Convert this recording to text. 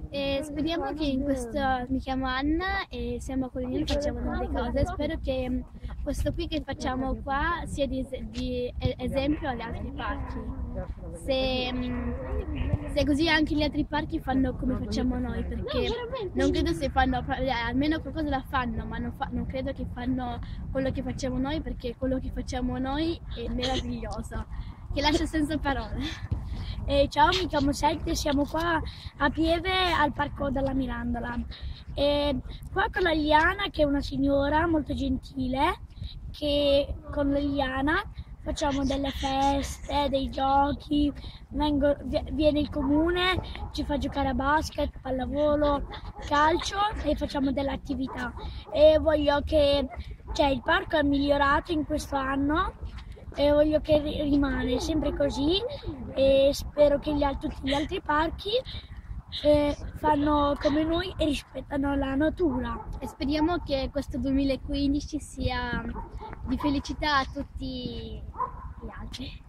E speriamo che in questo, mi chiamo Anna e siamo a Colignano e facciamo tante cose. Spero che questo qui che facciamo qua sia di esempio agli altri parchi. Se così anche gli altri parchi fanno come facciamo noi, perché non credo se fanno, almeno qualcosa la fanno, ma non credo che fanno quello che facciamo noi, perché quello che facciamo noi è meraviglioso, che lascia senza parole. Ciao, mi chiamo Sette, siamo qua a Pieve al Parco della Mirandola. Qua con la Liliana, che è una signora molto gentile, che con la Liliana facciamo delle feste, dei giochi, viene il comune, ci fa giocare a basket, pallavolo, calcio e facciamo delle attività. E voglio che il parco è migliorato in questo anno e voglio che rimane sempre così e spero che tutti gli altri parchi fanno come noi e rispettano la natura. E speriamo che questo 2015 sia di felicità a tutti gli altri.